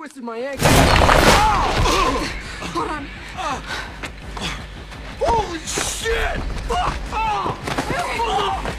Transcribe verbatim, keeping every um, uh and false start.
twisted my ankle. Hold on. Holy shit! Fuck! Oh!